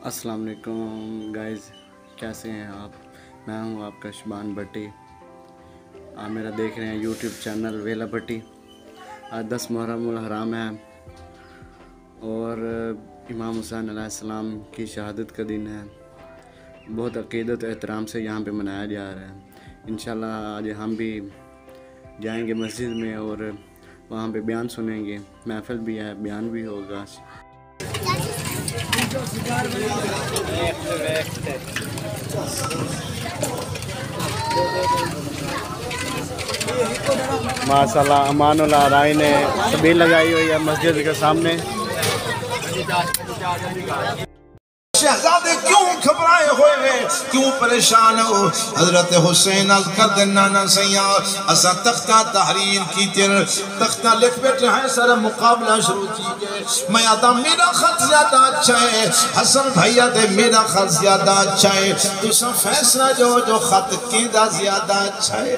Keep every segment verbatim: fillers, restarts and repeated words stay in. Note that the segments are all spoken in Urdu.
السلام علیکم گائز، کیسے ہیں آپ؟ میں ہوں آپ کا شبان بھٹی۔ آپ میرا دیکھ رہے ہیں یوٹیوب چینل ویلا بھٹی۔ آج دس محرم الحرام ہے اور امام حسین علیہ السلام کی شہادت کا دن ہے۔ بہت عقیدت و احترام سے یہاں پہ منایا جا رہا ہے۔ انشاءاللہ آج ہم بھی جائیں گے مسجد میں اور وہاں پہ بیان سنیں گے۔ محفل بھی ہے، بیان بھی ہوگا۔ ماشاء اللہ امان اللہ رائے نے تبیل لگائی ہوئی ہے مسجد کے سامنے۔ شہزادے کیوں گھبرائے ہوئے ہیں، کیوں پریشان ہو؟ حضرت حسین عرض کر دے نانا سیاں اسا تختہ تحریر کی تیر تختہ لکھ بیٹھے ہیں، سارا مقابلہ شروع کی گئے۔ میں آتا میرا خط زیادہ اچھا ہے، حسن بھائیہ دے میرا خط زیادہ اچھا ہے، تو سب فیصلہ جو جو خط کیندہ زیادہ اچھا ہے۔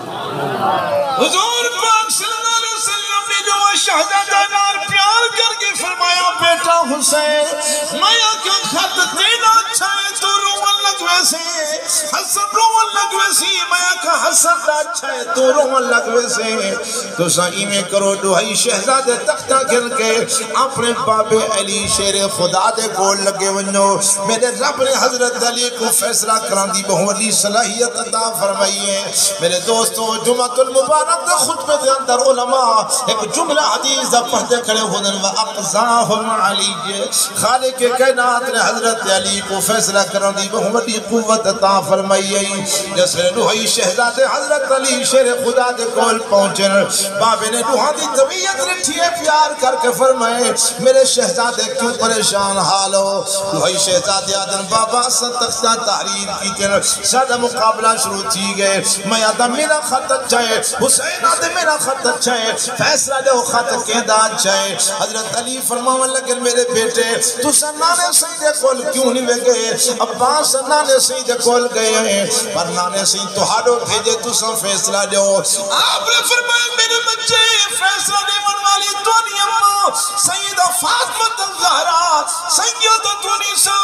حضور پاک صلی اللہ علیہ وسلم نے جو شہزادہ نار پیار کر کے فرمایا بیٹا حسین میں کیا خط دینا اچھا ہے تو رومن لگوے سے حسن رومن لگوے سے میں کہا حسن دا اچھا ہے تو رومن لگوے سے تو سائی میں کرو دعائی شہزادے تختہ گر کے اپنے باب علی شیر خدا دے گول لگے ونجو میرے رب نے حضرت علی کو فیصلہ کران دی بہولی صلاحیت عطا فرمائی ہے۔ میرے دوستوں جمعۃ المبارک دے خطبے دے اندر علماء ایک جملہ حدیث دا پڑھتے کھڑے ہونے وَأَقْزَاهُمْ عَلِيَّ خالق کائنات نے حضرت علی کو فیصلہ کران دی بہولی قوت عطا فرمائی ہے۔ جیسے نوحی شہزادے حضرت علی شیر خدا دے کول پہنچن بابے نے نوحا دی طبیعت رٹھی ہے پیار کر کے فرمائے میرے شہزادے کیوں پریشان حال ہو؟ نوحی شہزادے آدن بابا سن تختہ تحریر کی تین سادہ مقابلہ شروع تھی گئے۔ میں آدھا میرا خط اچھا ہے، حسین آدھے میرا خط اچھا ہے، فیصلہ دے وہ خط کہندہ اچھا ہے۔ حضرت علی فرماون لگن میرے بیٹے تو سنانے سیدے کول کیوں نہیں لے گئے؟ عباس سنانے سیدے کول گئے ہیں پر نانے سید تو ہاڑو بھیجے تو سن فیصلہ دے ہو۔ آپ نے فرمایا میرے بچے فیصلہ دے من والی دونی اممہ سیدہ فاطمہ الزہرا سیدہ نساء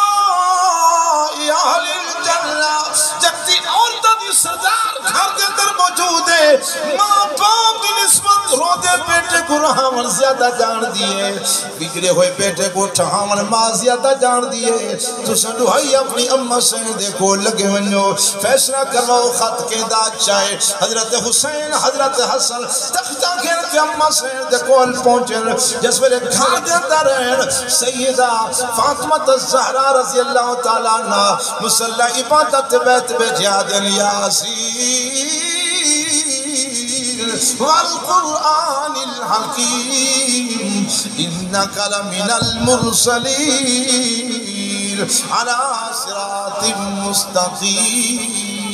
اہل الجنہ جبتی عورتہ دی سردار گھر دے اندر موجود ہے، ماں باپ دی نسبت رو دے بیٹے کو رہاون زیادہ جان دیئے، بگڑے ہوئے بیٹے کو ٹھہاون ماں زیادہ جان دیئے۔ تو سنڈوہائی اپنی اممہ سیدے کو لگے ونجو فیصلہ کرواؤ خط کے دا چاہے۔ حضرت حسین حضرت حسن تختہ گھر کے اممہ سیدے کو پہنچن جس ویلے گھر دے اندر ہیں سیدہ فاطمہ الزہرا رضی اللہ تعالیٰ عنہ مسلح عبادت بیت بیٹھا دن یاسین والقرآن الحکیم انک لمن المرسلین علی صراط مستقیم۔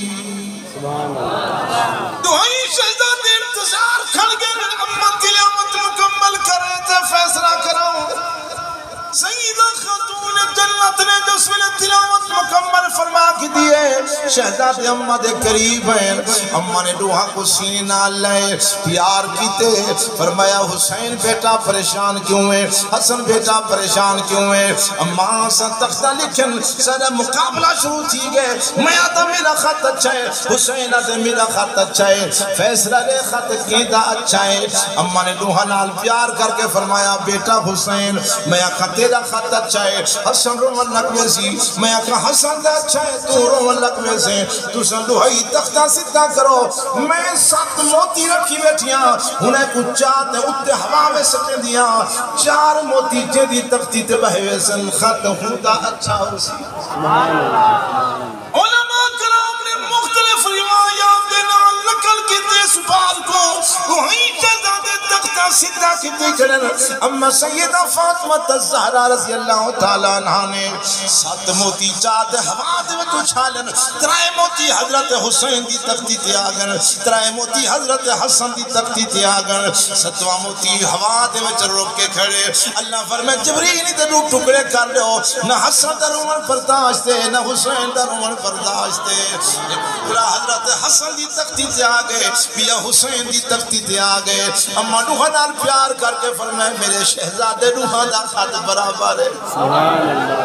دعائی شہزادے انتظار کھل گئے امہ تلاوت مکمل کرے تھے فیصلہ کراؤں۔ سیدہ خاتون جنت نے جس ویلے تلاوت مکمل فرما کی دیئے شہزادے امہ دے قریب ہیں، امہ نے دوہا کو سینے نال لائے پیار کیتے فرمایا حسین بیٹا پریشان کیوں ہے، حسن بیٹا پریشان کیوں ہے؟ امہ حسن تختہ لکھن سارا مقابلہ شروع تھی گئے۔ میں آتا میرا خط اچھا ہے، حسین آتا میرا خط اچھا ہے، فیصلہ لے خط کیندہ اچھا ہے۔ امہ نے دوہا نال پیار کر کے فرمایا بیٹا حسین میں خط تیرا خط اچھا ہے، حسن رومن لگوے سی میں کہا حسن دا اچھا ہے تو رومن لگوے سے تو سنڈوہائی تختہ سدھا کرو۔ میں سات موتی رکھی بیٹھیاں انہیں کچھ چاہتے اتے ہوا میں سکے دیا چار موتی جیدی تختی تے بہوے سن خط خودہ اچھا ہو سی۔ علماء کرام نے مختلف روایات دینا نقل کی تیس بار کو وہیں جزادے تختہ سدھا کی دیکھنے اما سیدہ فاطمہ الزہرا رضی اللہ تعالیٰ عنہ نے سات موتی چاہتے ہوا دے تو چھالن ترائے موتی حضرت حسین دی تختی تے آگن ترائے موتی حضرت حسن دی تختی تے آگن ستوہ موتی ہوا دے وچ روک کے کھڑے اللہ فرمائے جبریل دے رو ٹکڑے کر لو نہ حسن در عمر پرداشتے نہ حسین در عمر پرداشتے پورا حضرت حسن دی تختی تے آگئے پیا حسین دی تختی تے آگئے اما نوحہ نال پیار کر کے فرمائے میرے شہزادے نوحہ دا خط برابر ہے۔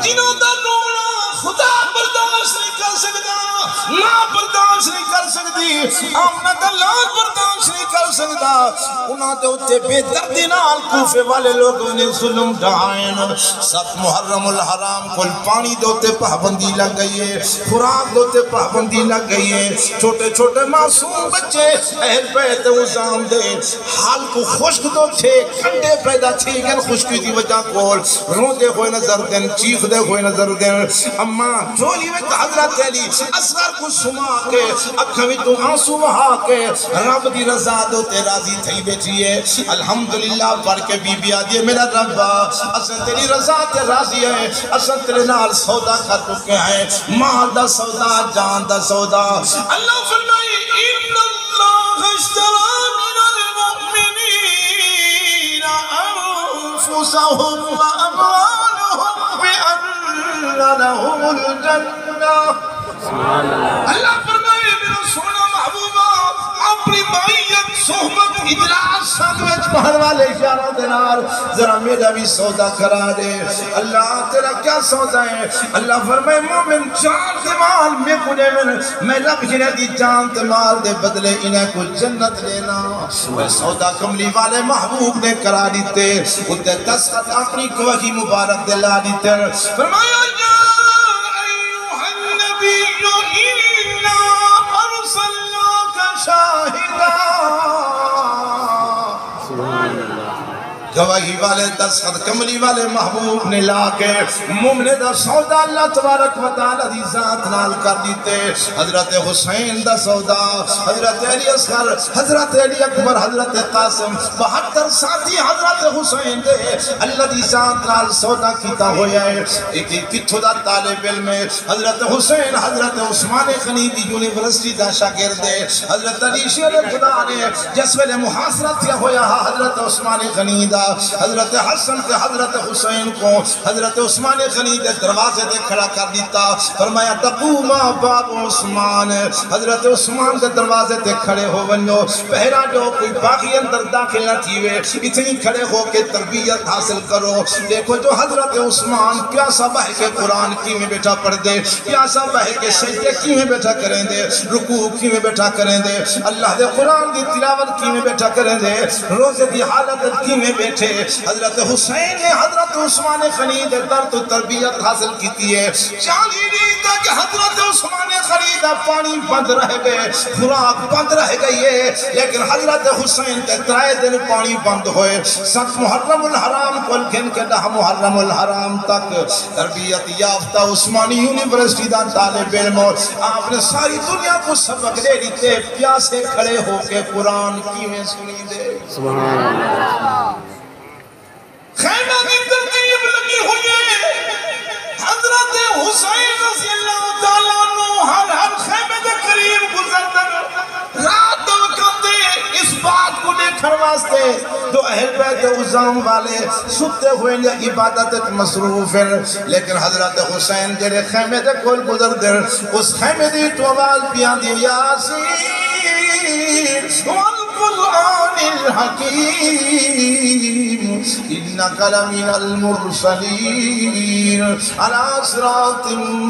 جنہوں دا رونا خدا برداشت نہیں کر سکتا، ماں برداشت نہیں کر سکتی، آمنہ دلال برداشت نہیں کر سکتا، انہاں دے اتے بے دردی نال کوفے والے لوگوں نے ظلم ڈھائیں۔ سات محرم الحرام کل پانی دے اتے پابندی لگ گئی ہے، خوراک دے اتے پابندی لگ گئی ہے، چھوٹے چھوٹے معصوم بچے اہل بیت وزام دے حال کو خشک دو تھے، کھنڈے پیدا تھے گن خشکی دی وجہ کول رون دے ہوئے نظر دیں، چیخ دے ہوئے نظر دیں۔ اما جولی میں حضرت علی اصغر کو سما کے اکھوی تو آنسو بہا کے رب دی رضا دو تے راضی تھی بیٹھی ہے۔ الحمدللہ پڑھ کے بی بی آدھی میرا رب اصل تیری رضا تے راضی ہے، اصل تیرے نال سودا کر چکے ہیں، مال دا سودا، جان دا سودا۔ اللہ فرمائی ان اللہ اشترى من المؤمنین انفسهم واموالهم بان لهم الجنہ۔ اللہ فرمائے میرا سونا محبوبہ اپنی معیت صحبت اجلاس ساتھ پڑھنے والے اشارہ دینار ذرا میرا بھی سودا کرا دے۔ اللہ تیرا کیا سودا ہے؟ اللہ فرمائے مومن جان دے مال میں کنے من میں رب جنہ دی جان دے مال دے بدلے انہیں کو جنت لینا۔ وہ سودا کملی والے محبوب نے کرا دیتے، انہیں دستخط اپنی کوہی مبارک دلا دیتے۔ فرمایا یا ایوہ النبی انا ارسلناک شاہدہ، گواہی والے دستخط کملی والے محبوب نے لا کے مومن دا سودا اللہ تبارک و تعالی دی ذات نال کر دیتے۔ حضرت حسین دا سودا، حضرت علی اصغر، حضرت علی اکبر، حضرت قاسم، بہتر ساتھی حضرت حسین دے اللہ دی ذات نال سودا کیتا ہویا ہے۔ ایک کتھو دا طالب علم ہے حضرت حسین، حضرت عثمان غنی دی یونیورسٹی دا شاگرد ہے۔ حضرت علی شیر خدا نے جس ویلے محاصرہ کیا ہویا حضرت عثمان غنی دا، حضرت حسن کے حضرت حسین کو حضرت عثمان غنی دے دروازے دے کھڑا کر دیتا، فرمایا تقوما باب عثمان، حضرت عثمان دے دروازے دے کھڑے ہو ونجو، پہرا جو کوئی باقی اندر داخل نہ تھیوے، اتنی کھڑے ہو کے تربیت حاصل کرو۔ دیکھو جو حضرت عثمان پیاسا بہ کے قرآن کی میں بیٹھا پڑھ دے، پیاسا بہ کے سجدے کی میں بیٹھا کریں دے، رکوع کی میں بیٹھا کریں دے، اللہ دے قرآن دی تلاوت کی میں بیٹھا کریں دے، روزے دی حالت کی میں بیٹھے۔ حضرت حسین نے حضرت عثمان غنی دے درد و تربیت حاصل کیتی ہے۔ چالی نہیں تھا کہ حضرت عثمان غنی دا پانی بند رہ گئے، خوراک بند رہ گئی ہے، لیکن حضرت حسین دے ترائے دن پانی بند ہوئے۔ ست محرم الحرام کو گھن کے دہ محرم الحرام تک تربیت یافتہ عثمانی یونیورسٹی دا طالب علم، آپ نے ساری دنیا کو سبق دے دیتے، پیاسے کھڑے ہو کے قرآن کی میں سنی دے۔ سبحان اللہ۔ خیمہ کی ترتیب لگی ہوئی ہے، حضرت حسین رضی اللہ تعالیٰ عنہ ہر ہر خیمہ کے قریب گزردن رات وقت اس بات کو دیکھر واسطے تو اہل بیت عظام والے ستے ہوئے نے عبادت مصروف ہیں، لیکن حضرت حسین جڑے خیمے دے کول گزردن اس خیمے دی تو آواز پیان دی یاسین والقرآن الحکیم انک لمن المرسلین علی صراط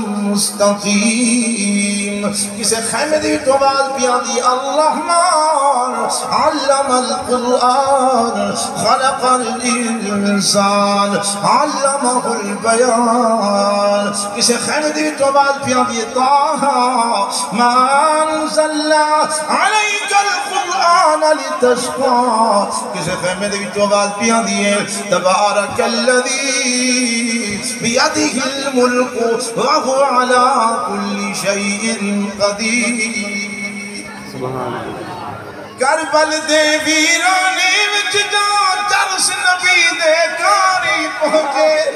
مستقیم۔ کسے خیمے دی تو آواز پیان دی الرحمن علم القرآن خلق الانسان علمہ البیان۔ کسے خیمے دی تو آواز پیان دی طه ما انزلنا علیک القرآن لتشقى۔ کسے خیمے دی تو آواز پیان دی تبارک الذی بیدہ الملک وہو علی کل شیء قدیر۔ کربل دے ویرانے وچ جا درس نبی دے کاری پہنچے،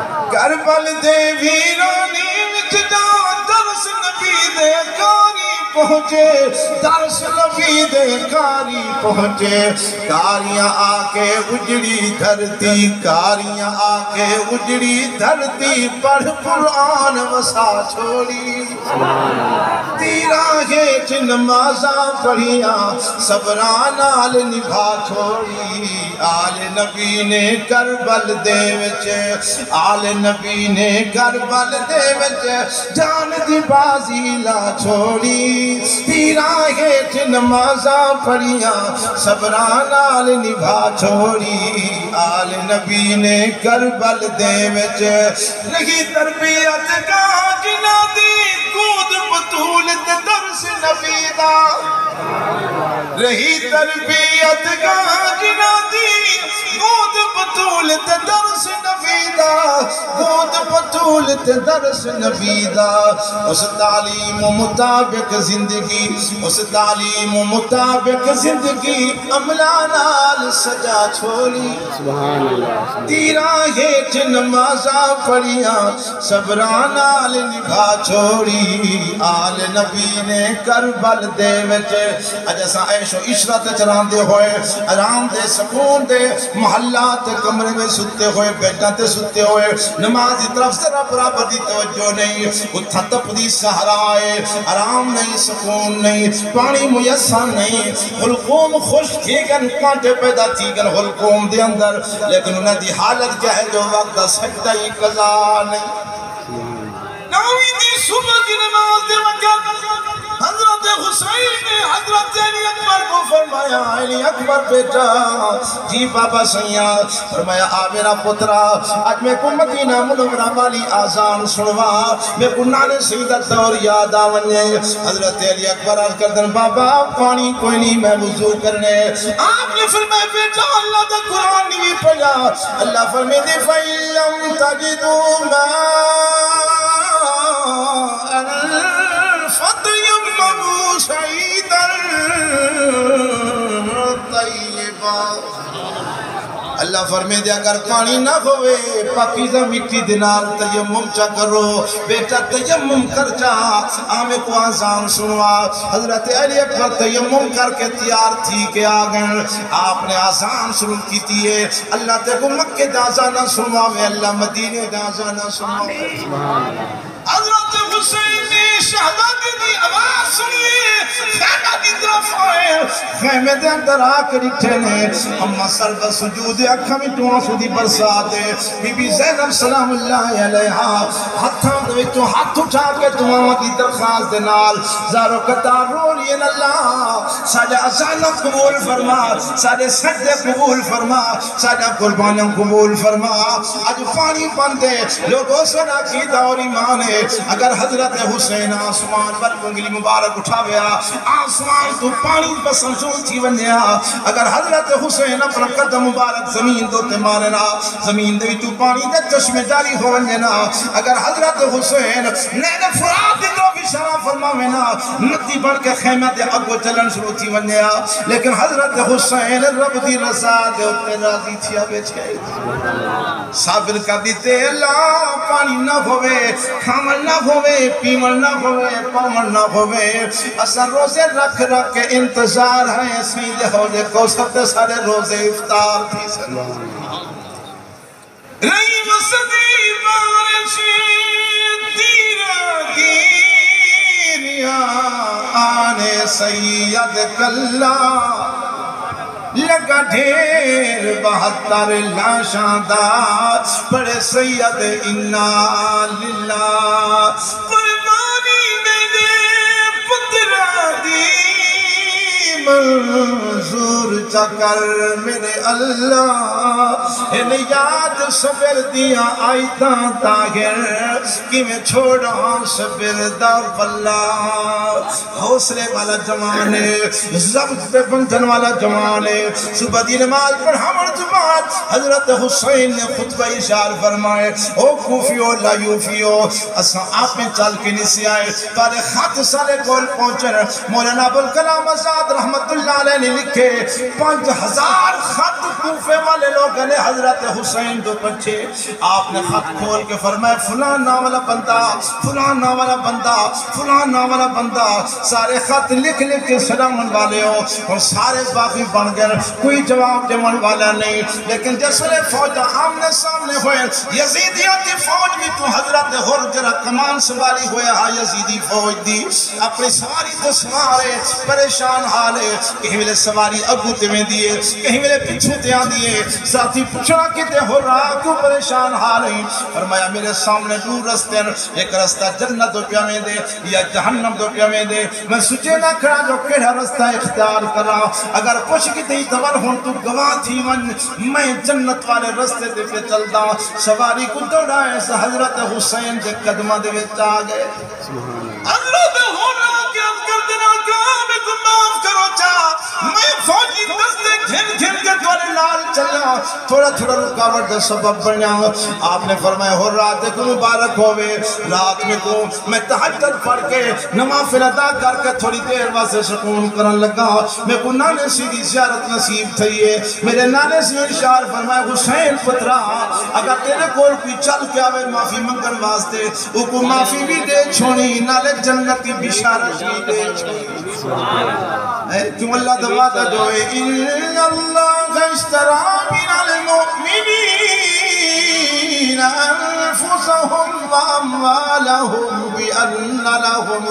کربل دے ویرانے وچ جا درس نبی دے کاری پہنچے درس نبی دے کاری پہنچے کاریاں آ کے اجڑی دھرتی کاریاں آ کے اجڑی دھرتی پڑھ قرآن وسا چھوڑی تیرا ہیچ نمازاں پڑھیاں صبران آل نبھا چھوڑی آل نبی نے کربل دے وچ آل نبی نے کربل دے وچ جان دی بازی لا چھوڑی تیرا ہیچ نمازاں پڑھیاں صبران آل نبھا چھوڑی آل نبی نے کربل دے وچ رہی تربیت کا جنا دی کود بطول تے درس نبی دا رہی تربیت کا جنا دی کود بطول تے درس نبی دا کود بطول تے درس نبی دا اس تعلیم و مطابق زندگی اس تعلیم و مطابق زندگی عملانال سجا چھوڑی سبحان اللہ تیرا ہیچ نمازاں پڑھیاں صبرانال نبھا چھوڑی آل نبی نے کربل دے وچ اج اساں عیش و عشرت چران دے ہوئے آرام دے سکون دے محلات کمرے میں ستے ہوئے بیٹھا تے ستے ہوئے نماز کی طرف ذرا برابر دی توجہ نہیں اتھا تپ دی سہرائے آرام نہیں سکون نہیں پانی میسر نہیں حلقوم خوش تھی گن کانٹے پیدا تھی گن حلقوم دے اندر لیکن انہیں دی حالت کیا ہے جو وقت سجدہ ہی قضا نہیں ناوی دی صبح کی نماز دے وقت حضرت حسین نے حضرت علی اکبر کو فرمایا علی اکبر بیٹا جی بابا سیاں فرمایا آ میرا پترا آج میں کو مدینہ منورہ والی آزان سنوا میں کو نانے سیدت اور یاد آونے حضرت علی اکبر آج کردن بابا پانی کوئی نہیں میں وضو کرنے آپ نے فرمایا بیٹا اللہ دا قرآن نہیں پڑھا اللہ فرمائے دے فَإِلَّمْ تَجِدُوا مَاءً فَتَيَمَّمُوا صَعِيدًا طَيِّبًا اللہ فرمے دے اگر پانی نہ ہوئے پاکیزہ مٹی دنال تیمم چا کرو بیٹا تیمم کر جا آمیں کو آزان سنوا حضرت علی اکبر تیمم کر کے تیار تھی کہ آگن آپ نے آزان سنو کی تیئے اللہ تے کو مکہ دازانہ سنوا میں اللہ مدینہ دازانہ سنوا حضرت حسین نے شہدت دی آواز سنیے خیمہ کی طرف آئے خیمہ دے اندر آ کر اٹھے نے اما سر و سجود اکھا میں تو آنسو دی برسات بی بی زینب سلام اللہ علیہا ہتھاں دے تو ہاتھ اٹھا کے تو آنسو کی درخواست دے نال زارو قطار رولین اللہ ساڑھے ازانہ قبول فرما ساڑھے سجدے قبول فرما ساڑھے قربانوں قبول فرما آج پانی بندے لوگوں سنا کی دور ایمان ہے اگر حضرت حسین آسمان پر انگلی مبارک اٹھا گیا آسمان تو پانی پسند جو تھی ونیا اگر حضرت حسین اپنا قدم مبارک زمین دو تے مارنا زمین دے تو پانی دے چشمے جاری ہو ونیا اگر حضرت حسین نیل فرات دے تو بھی شرح فرماوینا ندی بڑھ کے خیمہ دے اگو چلن شروع تھی ونیا لیکن حضرت حسین رب دی رضا دے اتنے راضی تھی ابے چھے صابر کا دیتے اللہ پانی نہ ہوئے کھامل نہ ہوئے پیمل نہ ہوئے پامل نہ ہوئے اصلا روزے رکھ رکھ کے انتظار ہیں سید حوض کو سب سارے روزے افطار تھی رہی وسطی بارشی تیرا گیریا آنے سید کلا لگا ڈھیر بہتر لاشاں دار پڑے سید انا للہ قربانی میرے پترہ دی منظور چکر میرے اللہ ان یاد صبر دیا آئیتا تاغر کہ میں چھوڑا صبر دا واللہ حوصلے والا جوانے ضبط پہ بندھن والا جوانے صبح دی نماز پر ہمر جماعت حضرت حسین نے خطبہ اشار فرمائے او کوفیو لا یوفیو اساں آپ میں چل کے نسی آئے پارے خط سالے گول پہنچر مولانا ابوالکلام آزاد رحمت اللہ علیہ نے لکھے پانچ ہزار خط کوفے والے لوگوں نے حضرت حسین تو پچھے آپ نے خط کھول کے فرمایا فلاں نام والا بندہ فلاں نام والا بندہ فلاں نام والا بندہ سارے خط لکھ لکھ کے سلامن والے ہو اور سارے باقی بن گئے کوئی جواب دیون والا نہیں لیکن جسرے فوج آمنے سامنے ہوئے یزیدیوں کی فوج بھی تو حضرت حر جرہ کمان سواری ہوئے ہاں یزیدی فوج دی اپنی سواری تو سوارے پریشان حالے کہیں ملے سواری اگو تمہیں دیئے کہیں ملے پچھو تیاں دیئے ساتھی پچھڑا کتے ہو رہا کیوں پریشان حالے فرمایا میرے سامنے دور رستے ایک رستہ جنت دو پیامے دے یا جہنم دو پیامے دے میں سچے نہ کھڑا جو کڑا رستہ اختیار کرا اگر پوچھ کی تی تور ہوں تو گواہ تھی من میں جنت والے رستے دے پہ چل دا سواری کو دوڑائے سے حضرت حسین دے قدمہ دے وچ آ گئے حضرت ہونا کیا کر دینا کام کو معاف کرو چاہ میں فوجی دستے گھن گھن کے دوڑے لال چلا تھوڑا تھوڑا رکاوٹ دے سبب بنیا آپ نے فرمایا ہو رات کو مبارک ہوئے رات میں کو میں تحجد پڑھ کے نوافل ادا کر کے تھوڑی دیر واسے سکون کرن لگا میں کو نانے سیدھی زیارت نصیب تھئیے میرے نانے سے اشار فرمایا حسین پترا اگر تیرے کول کوئی چل کے آوے معافی منگن واسطے او کو معافی بھی دے چھوڑی نالے جنت کی بشارت بھی دے چھوڑی کیوں اللہ دعویٰ دوئے ان اللہ اشترا من المؤمنین انفسهم واموالهم بان لهم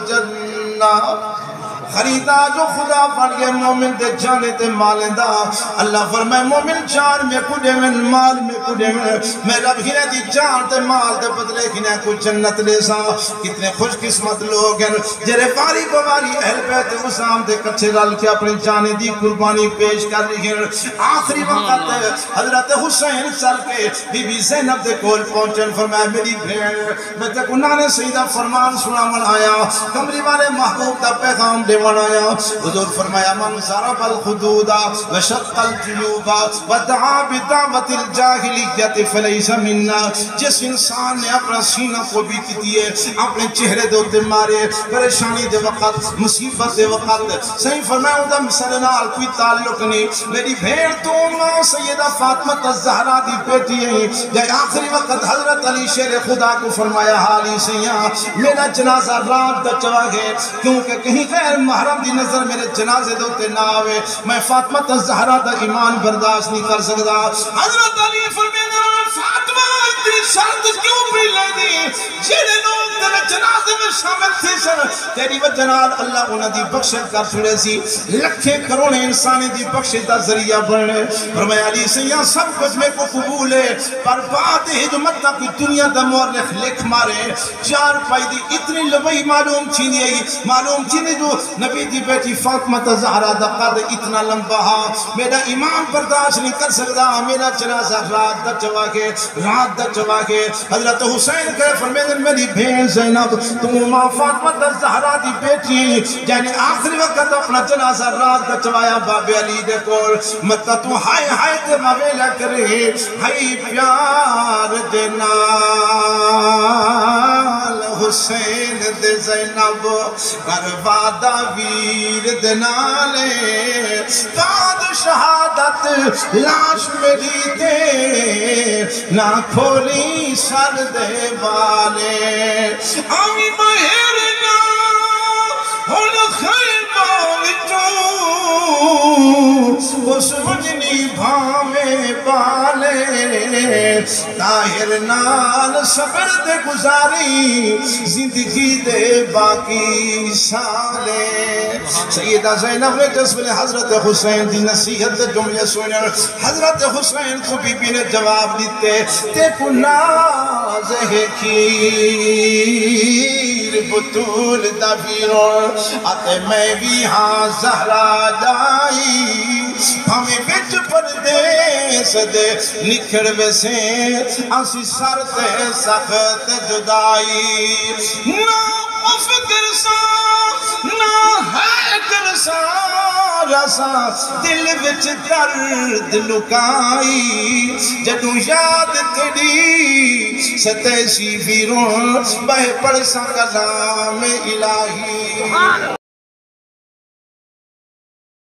الجنہ خریدا جو خدا بڑھ گئے مومن دے جانے تے مالیں دا اللہ فرمائے مومن جان میں کو دے من مال میں کو دے من میں رب ہی نے دی جان تے مال دے بدلے ہی نے کو جنت لے سا کتنے خوش قسمت لوگ ہیں جرے باری بواری اہل بیت اسلام دے کچھے رل کے اپنی جانے دی قربانی پیش کر رہی ہیں آخری وقت حضرت حسین چل کے بی بی زینب دے کول پہنچن فرمائے میری بھین میں تے گناہ نے سیدہ فرمان سنا من آیا کمری والے محبوب دا پیغام دے ونایا حضور فرمایا من ضرب الخدود وشق الجیوب ودعا بدعوت الجاہلیت فلیس منا جس انسان نے اپنا سینہ کو بھی کیے اپنے چہرے دے اوتے مارے پریشانی دے وقت مصیبت دے وقت صحیح فرمایا ہوتا مثال نال کوئی تعلق نہیں میری بھیڑ تو ماں سیدہ فاطمہ الزہرا دی بیٹی ہے جائے آخری وقت حضرت علی شیر خدا کو فرمایا حالی سیاں میرا جنازہ رات دا چوا گئے کیونکہ کہیں غیر محرم دی نظر میرے جنازے دوتے نہ آوے میں فاطمہ الزہرا دا ایمان برداشت نہیں کر سکتا حضرت علی فرمینا فاطمہ اتنی شرط کیوں بھی لے دی جنہیں لوگ تیرے جنازے میں شامل تھے سن تیری وجنال اللہ انہ دی بخشت کر چھوڑے سی لکھے کروڑے انسانی دی بخشت دا ذریعہ بڑھنے فرمایا علی سیاں سب کچھ میں کو قبول ہے پر بات ہے جو مطلع کی دنیا دا مورخ لکھ مارے چار پائی دی اتنی لبئی معلوم چھینی ہے معلوم چھینی جو نبی دی بیٹی فاطمہ الزہرا دا قد اتنا لمبا میرا ایمان برداشت نہیں کر سکتا میرا جنازہ رات دا چوا کے رات دا چوا کے حضرت حسین کرے فرمیدن میری بھین زینب تم ماں فاطمہ الزہرا دی بیٹی یعنی آخری وقت اپنا جنازہ رات دا چوایا باب علی دے کول مطلب تو ہائے ہائے تے مویلہ کرے ہائی پیار دینا حسین دے زینب کروادا ویر دنالے بعد شہادت لاش میری دے نہ کھولی سر دے والے آمی مہرنا ہن خیر باوچوں اس وجنی بھامے بالے طاہر نال صبر دے گزاری زندگی دے باقی سالے سیدہ زینب نے جس میں حضرت حسین دی نصیحت دے جملے سنے حضرت حسین کو بی بی نے جواب دیتے تے کو ناز ہے کھیر بطول دبیرون آتے میں بھی ہاں زہرا جائی ہمیں بچ پردیس دے نکھڑ ویسے آسی سر تے سخت جدائی نہ فکر سا نہ ہے کر سا رسا دل وچ درد لکائی جدو یاد تیری ستیسی فیرون بہ پڑ سا کلام الہی